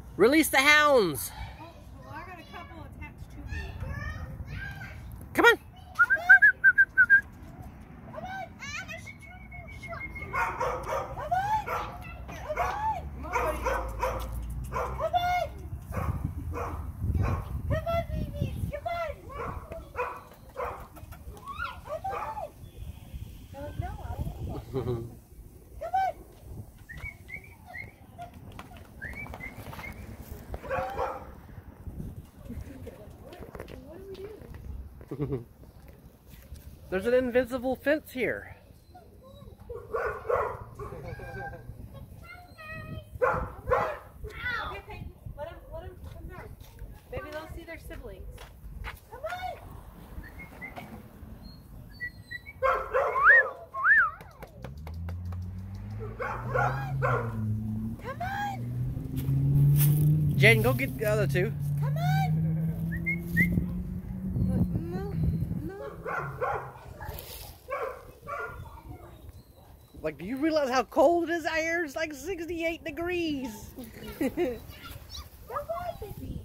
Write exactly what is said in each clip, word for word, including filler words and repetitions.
Release the hounds. Oh, well, I got a couple attached to me. Come on. Come on! There's an invisible fence here. Okay, Peyton, let him, let him come down. Maybe they'll see their siblings. Come on! Come on! Jaden, go get the other two. Come on! No, no. Like, do you realize how cold it is out here? It's like sixty-eight degrees. Come on, baby.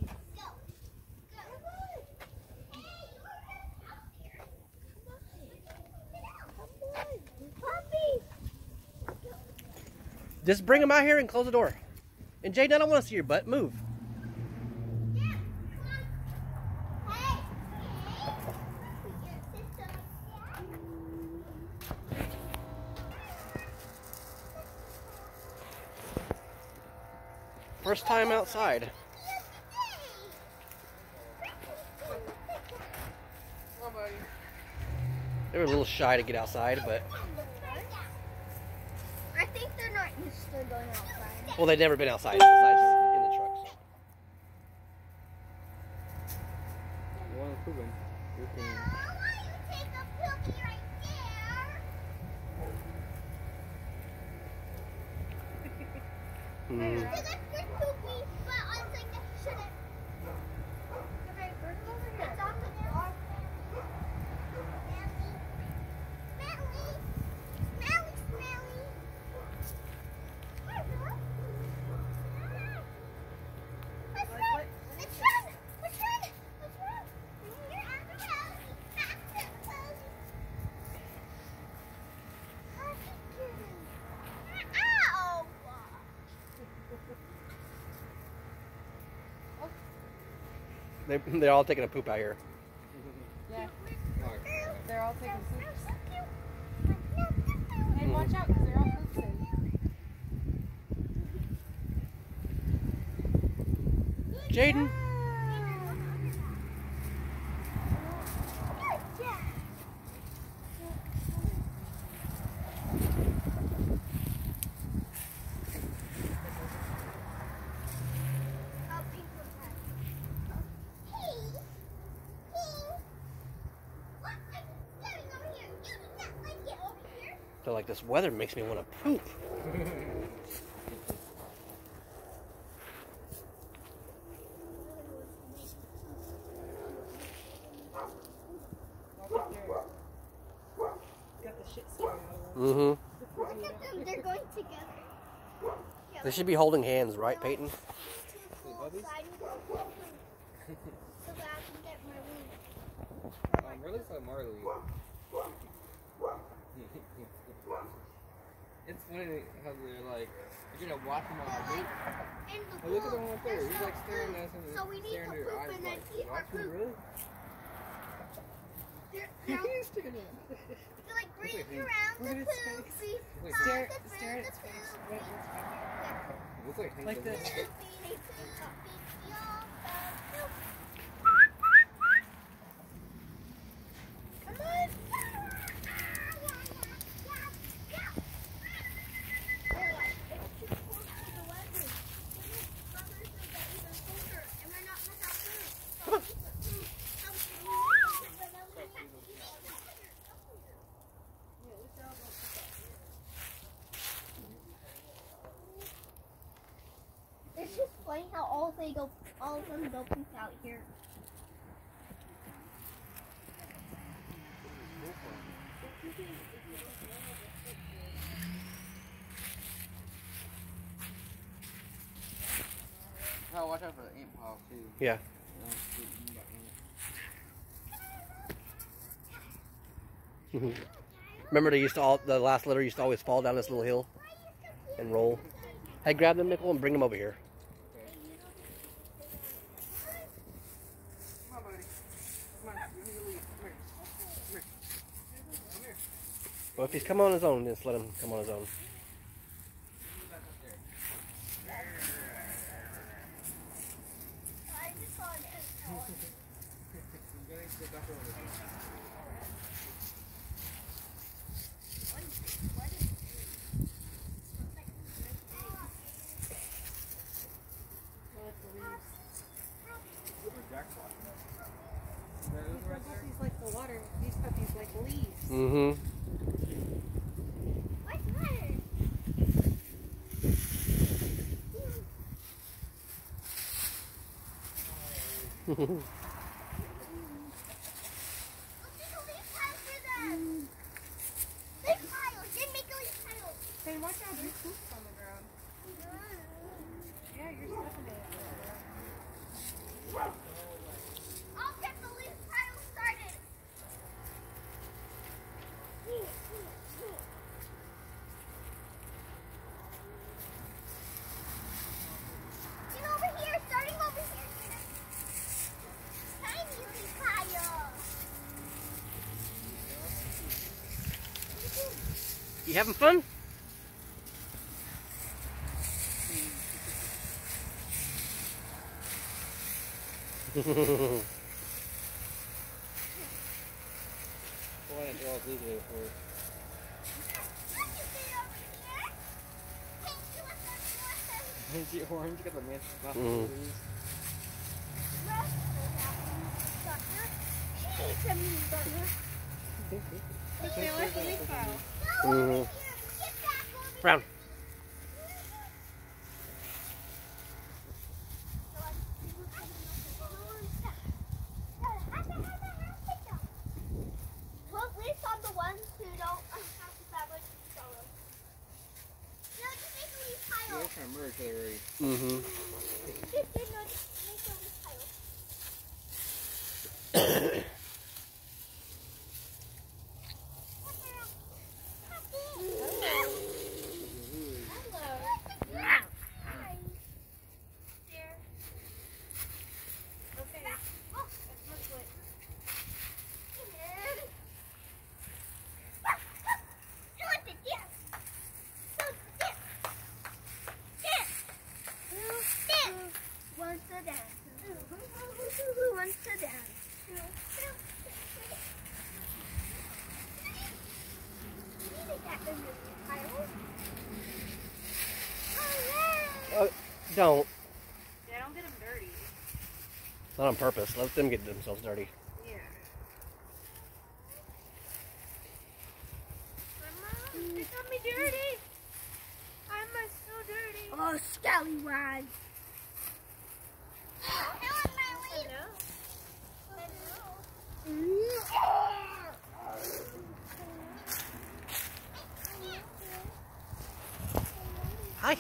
Just bring them out here and close the door. And Jaden, I don't want to see your butt. Move. First time outside. They were a little shy to get outside, but... I think they're not used to going outside. Well, they've never been outside besides in the trucks. You want to poop you can... Why you take a poopy right there? Mm. Because that's good poopy, but I'm saying that you shouldn't. Okay, bring them over here. It's off the door. Smelly. Smelly, smelly. What's wrong? What's wrong? What's wrong? What's wrong? What's wrong? You're out of the house. Back to the house. Ow! They, they're all taking a poop out here. Yeah. They're all taking poops. Hey, watch out, because they're all pooping. Jaden. So like this weather makes me want to poop. Got the shit scared out of them. Mm-hmm. They're going together. They should be holding hands, right, Peyton? So that I can get my wings. Um, really so Marley. It's funny how they're like, you're gonna watch him on a date. And the Oh, look at the pool. one up there. He's like staring at us and So we need staring to into your poop eyes and then like, eat our watch me, poop. really? They're, they're, He's staring at us. they're like breathe Look at him. around Look the at his poop. face. Breathe Like, past Stare, the stare at poop, his the face. poop. Right, it's right It looks like Hank Like does this. that. Come on. They're like, it's too close to the weather. Brothers will get even colder, and we're not gonna have food. It's just funny how all they go, all of them go poop out here. How watch out for the ant pile too. Yeah. Remember they used to all, the last litter used to always fall down this little hill and roll. Hey, grab them, Nickel, and bring them over here. Come on, buddy. Come on, you need to leave. Come here. Come here. Come here. Well, if he's come on his own, just let him come on his own. I just saw an ant. I'm gonna sit back over there. These like the water. These puppies like leaves. Mm-hmm. What's the matter? Look at the leaf pile for them. Leaf piles. Then make a leaf pile. Hey, watch out. There's poops on the ground. Yeah, you're stepping in it. I'll get the leaf pile started. Get over here, starting over here. Tiny leaf pile. You having fun? Boy, I draw a blue there for it. Is it orange? Got the man's mouth. Mm. They like the leaf pile. Mm-hmm. Brown. Put leaves on the ones who don't have the fabric solo. No, just make a leaf Yeah, pile. they're trying to merge already. Mm-hmm. Just do not make a leaf pile. Wants to dance? Who wants to dance? Uh, don't. Yeah, don't get them dirty. Not on purpose. Let them get themselves dirty. Yeah. They got me dirty. I'm so dirty. Oh, scallywag. Hi.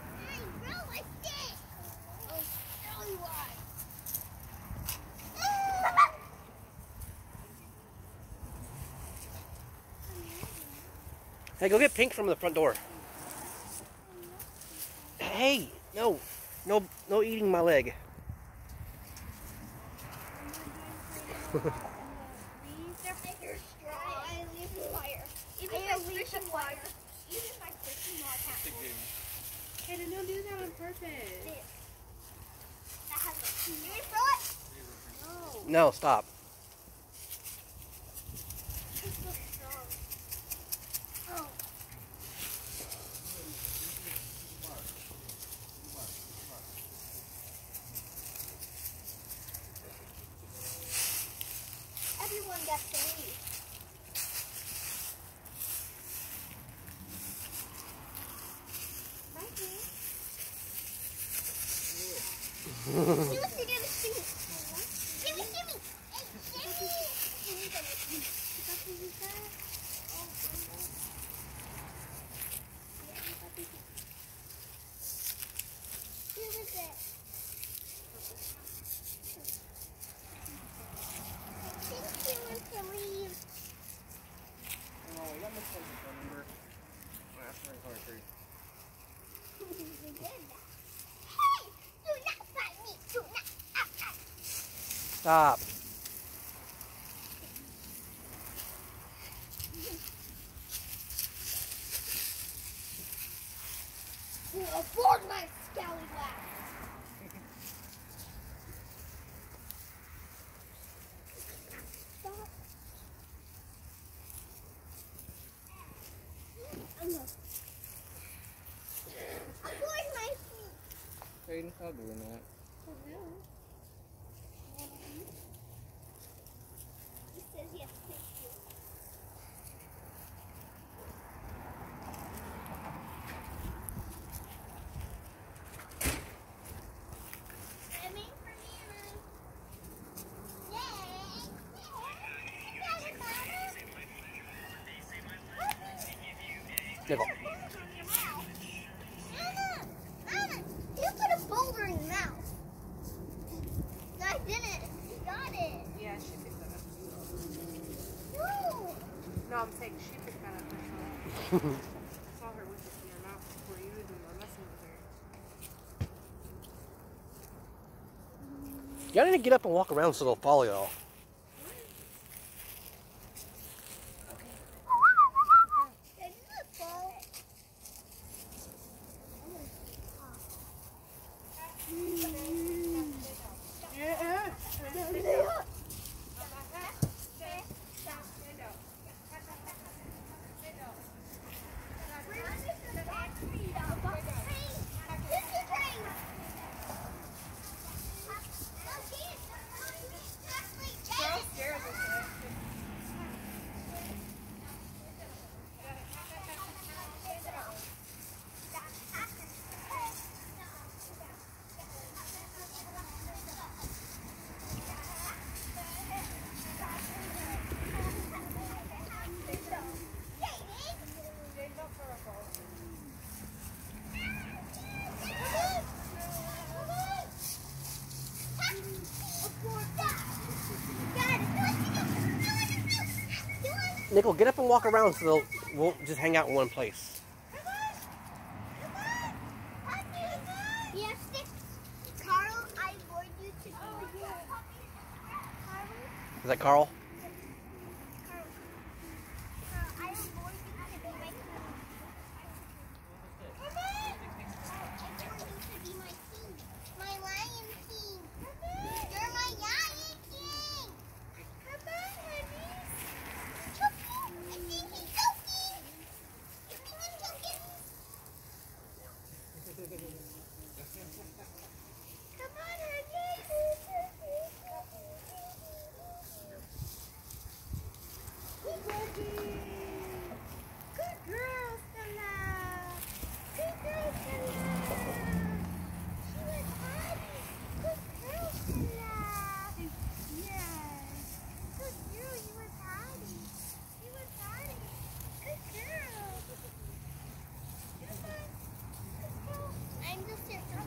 Hey, go get Pink from the front door. Hey, no, no, no eating my leg. Hey, then don't do that on purpose. No, stop. Everyone gets to leave. He wants to get a seat. Gimme, gimme. Hey, gimme. Who is it? Stop. Afford my scallywag. Stop. Afford my feet. Hayden, stop doing that. He says yes, thank you. Swimming for me, Ruth. Yay! Nickel. Anna! Anna! You put a boulder in your mouth. No, I didn't. You got it. Yeah, she picked that up. No! No, I'm saying she picked that up herself. I saw her with it in her mouth before you even were messing with her. Y'all need to get up and walk around so they'll follow y'all. Did you fall? Nickel, get up and walk around so they'll won't just hang out in one place. Yes, Carl, I want you to go here. Is that Carl? Carl, Carl, I want you to be my king. Come on! I want you to be my king. My lion king. You're my lion king. Come on, honey. Choking. I think he's choking. You think he's choking? Come on, honey. Good girl, Stella. Good girl, Stella. She was happy. Good girl, Stella. Yes. Good girl, you was happy. You was happy. Good girl. Come on. Good girl. I'm the circle.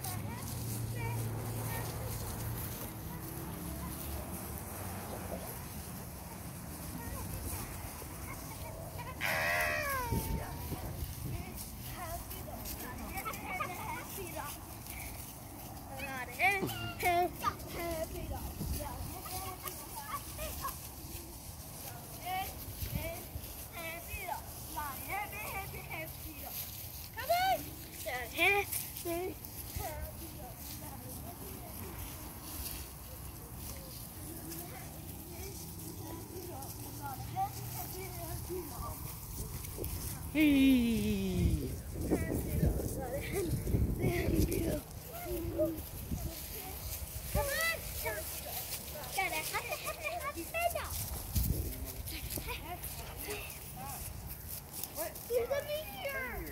Hey. Come on! Gotta have to have to have to pedal. Here's a meteor!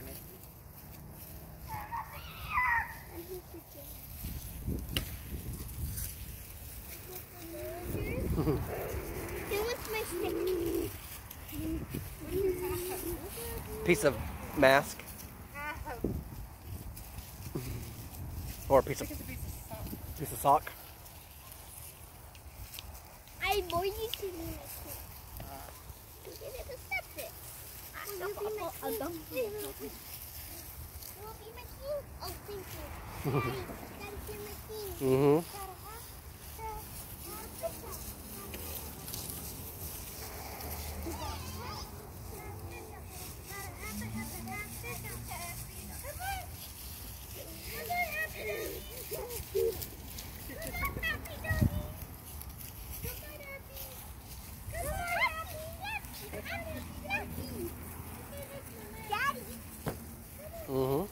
Who wants my stick? Piece of mask. Or a piece of, It's a piece of sock. piece of sock. I want you to be my king. You get it to step it. Will you be my king? Will you be my king? Oh, thank you. Daddy, Daddy, you're my king. Mm-hmm. Gotta have to have to Mm-hmm.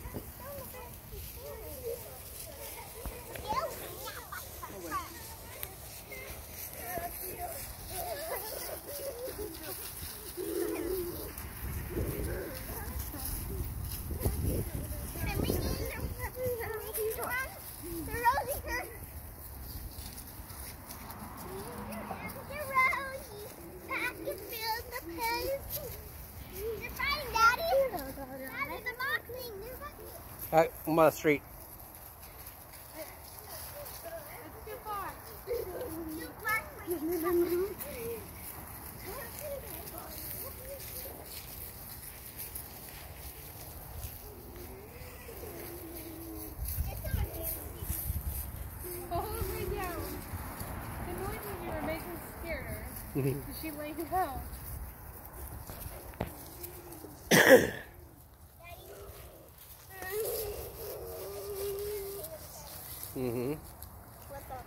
All right, I'm on the street. She laid down. Mm-hmm. What the?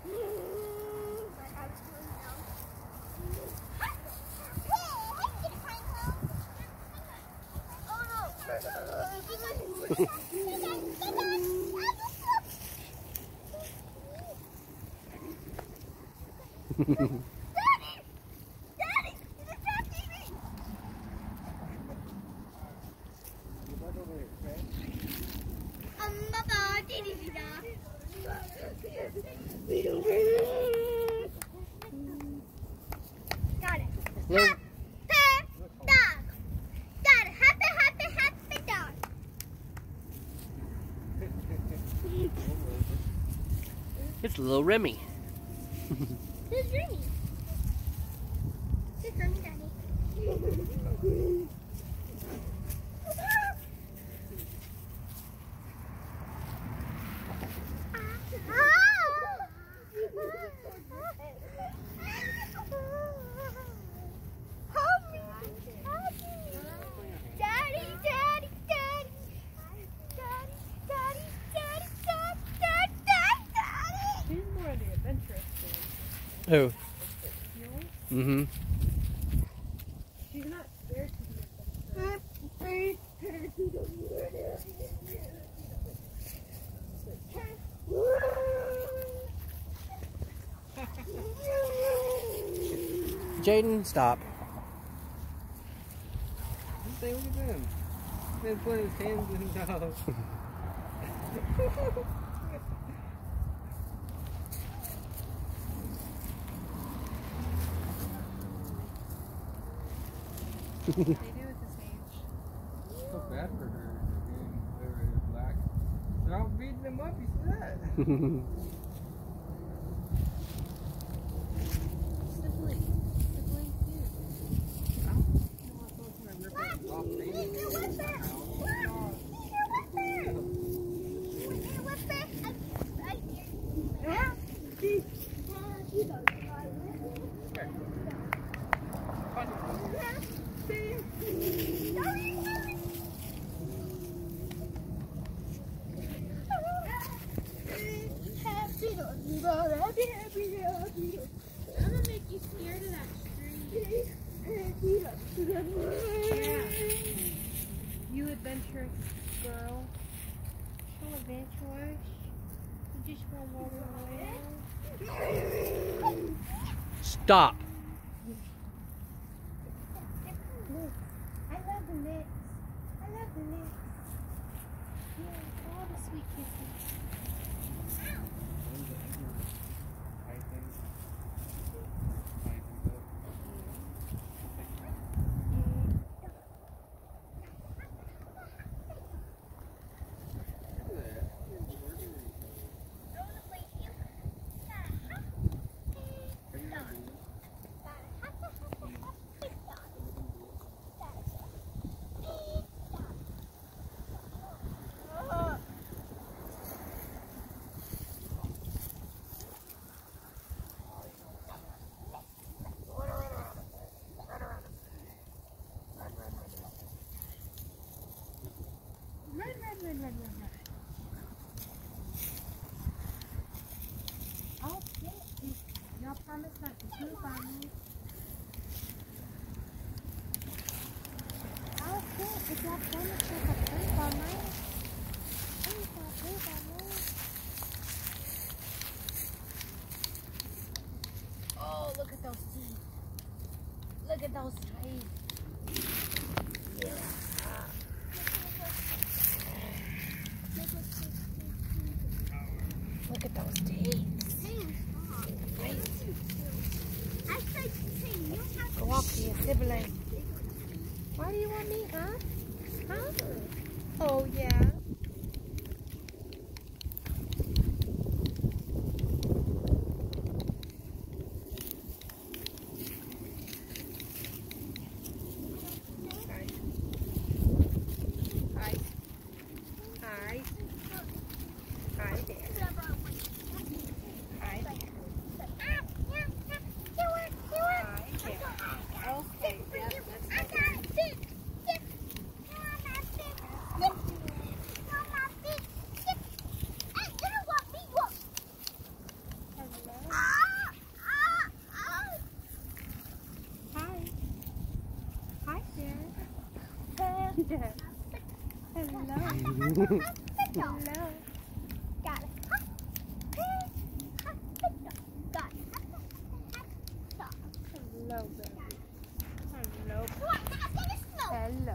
Got it. Hello? Happy dog. Got it. Happy, happy, happy dog. It's little Remy. Who's Remy? Who's Remy, Daddy? She's more of the adventurous thing. Who? You know? Mm-hmm. She's not scared to be adventurous. Jaden, stop. Say, look at them. They're putting his hands in his nose. They do at this age. So bad for her. They're getting black. They're all beating them up. You see that? Sibling. Sibling too. I don't want someone to rip up off babies. I'm gonna make you scared of that street. Yeah. You adventurous girl. So adventurous. You just want to walk around. Stop. I love the mix. I love the mix. Yeah, all the sweet kisses. promise not to poop on me. Oh, good. If y'all promise not to poop on me. Please don't poop on me. Oh, look at those teeth. Look at those teeth. Yeah. Look at those teeth. Go up to your sibling. Why do you want me, huh? Huh? Oh, yeah. Hi. Hi. Hi there. Hi there. Okay, yeah, let's go. Hi. Hi there. Yeah. Hello. Hello. Got it. Hello, baby. Hello. Hello. Hello.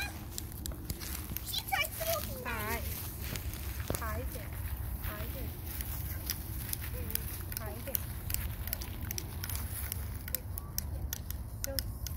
She tried smoking. Hi. Hi there. Hi there. Hi there. So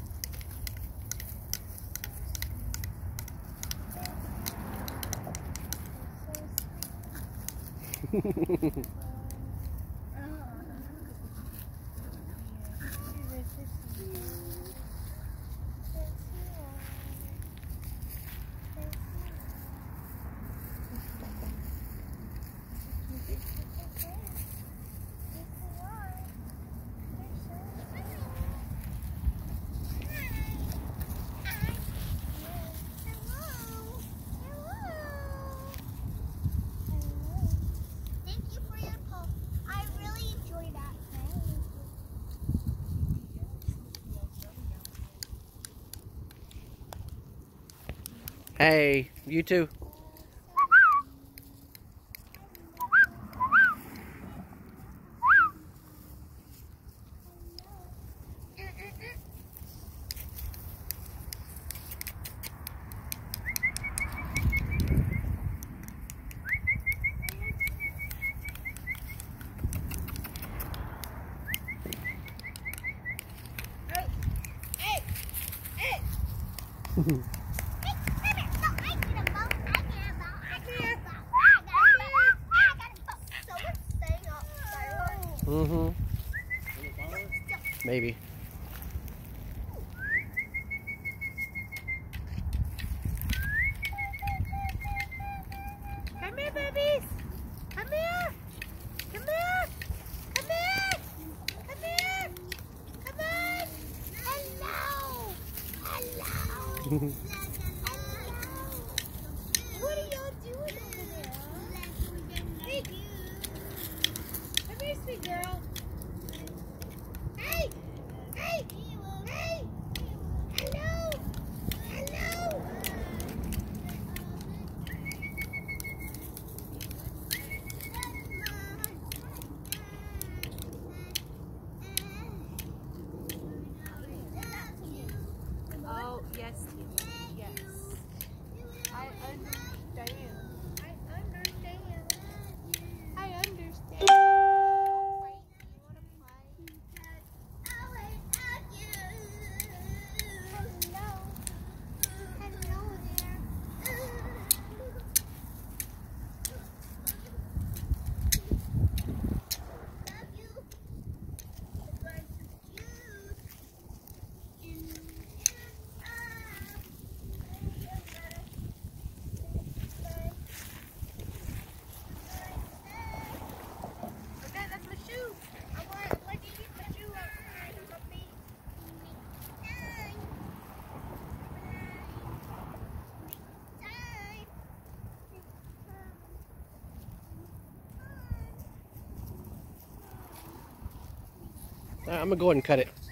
Hey, you too. Mm-hmm. Maybe. come here, babies. Come here. Come here. Come here. Come here. Come on. Hello. Hello. What are y'all doing over there? Hey. Come here, sweet girl. Hey. Hey. Hey. Hello. Hello. Oh, yes, yes. I understand. I understand. I understand. I'm gonna go ahead and cut it.